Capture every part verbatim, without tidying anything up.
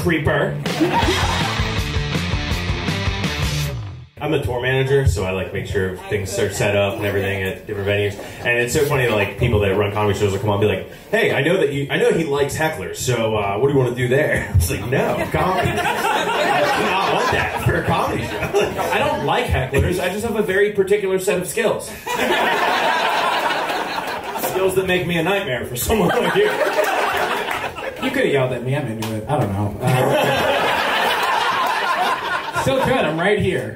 creeper. I'm the tour manager, so I like make sure things are set up and everything at different venues. And it's so funny that like people that run comedy shows will come on and be like, "Hey, I know that you, I know he likes hecklers. So uh, what do you want to do there?" It's like, no, comedy. I do not want that for a comedy show. I don't like hecklers. I just have a very particular set of skills. Skills that make me a nightmare for someone like you. You could have yelled at me. I'm into it. I don't know. Uh, Still good, I'm right here.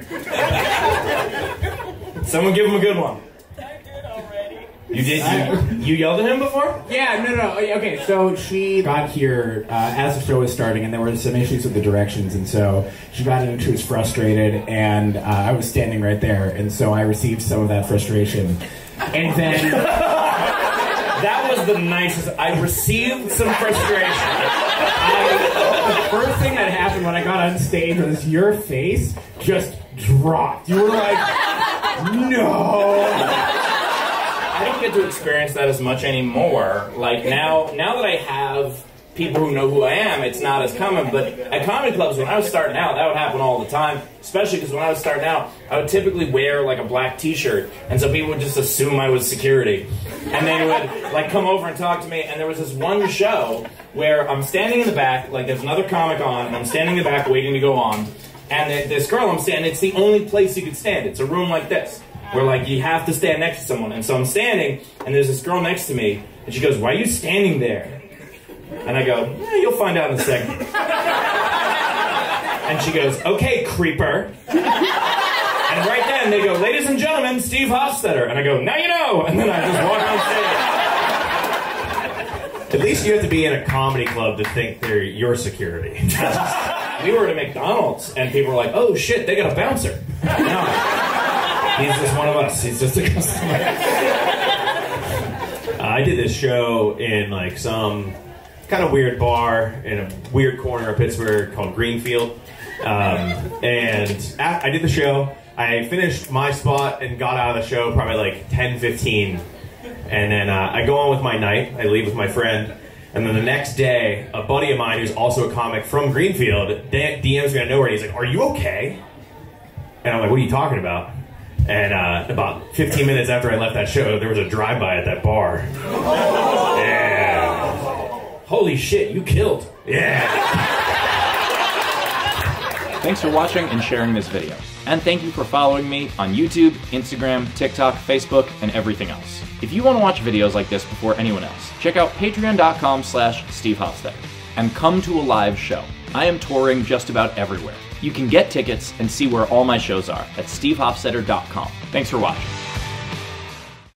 Someone give him a good one. You did? You, you yelled at him before? Yeah, no, no, no. Okay, so she got here uh, as the show was starting, and there were some issues with the directions, and so she got in and she was frustrated, and uh, I was standing right there, and so I received some of that frustration. And then... That was the nicest. I received some frustration. I, the first thing that happened when I got on stage was your face just dropped. You were like, no. I don't get to experience that as much anymore. Like now, now that I have people who know who I am, it's not as common. But at comedy clubs, when I was starting out, that would happen all the time. Especially because when I was starting out, I would typically wear like a black T-shirt, and so people would just assume I was security, and they would like come over and talk to me. And there was this one show where I'm standing in the back, like there's another comic on, and I'm standing in the back waiting to go on, and this girl I'm standing. It's the only place you could stand. It's a room like this, where like you have to stand next to someone. And so I'm standing, and there's this girl next to me, and she goes, "Why are you standing there?" And I go, "Yeah, you'll find out in a second." And she goes, "Okay, creeper." And right then they go, "Ladies and gentlemen, Steve Hofstetter." And I go, "Now you know." And then I just walk on stage. At least you have to be in a comedy club to think they're your security. We were at a McDonald's, and people were like, "Oh shit, they got a bouncer." No, he's just one of us. He's just a customer. uh, I did this show in like some kind of weird bar in a weird corner of Pittsburgh called Greenfield. Um, and I, I did the show. I finished my spot and got out of the show probably like ten fifteen. And then uh, I go on with my night. I leave with my friend. And then the next day, a buddy of mine who's also a comic from Greenfield D Ms me out of nowhere. And he's like, "Are you okay?" And I'm like, "What are you talking about?" And uh, about fifteen minutes after I left that show, there was a drive-by at that bar. Yeah. Holy shit, you killed. Yeah. Thanks for watching and sharing this video. And thank you for following me on YouTube, Instagram, TikTok, Facebook, and everything else. If you want to watch videos like this before anyone else, check out patreon.com slash Steve Hofstetter and come to a live show. I am touring just about everywhere. You can get tickets and see where all my shows are at steve hofstetter dot com. Thanks for watching.